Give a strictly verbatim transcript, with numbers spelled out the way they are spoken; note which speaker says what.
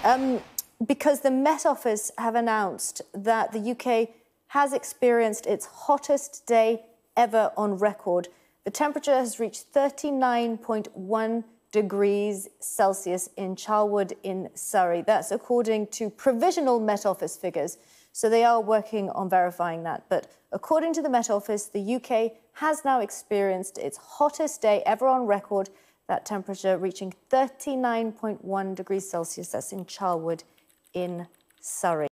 Speaker 1: Um, because the Met Office have announced that the U K has experienced its hottest day ever on record. The temperature has reached thirty-nine point one degrees Celsius in Charlwood in Surrey. That's according to provisional Met Office figures. So they are working on verifying that. But according to the Met Office, the U K has now experienced its hottest day ever on record, that temperature reaching thirty-nine point one degrees Celsius. That's in Charlwood in Surrey.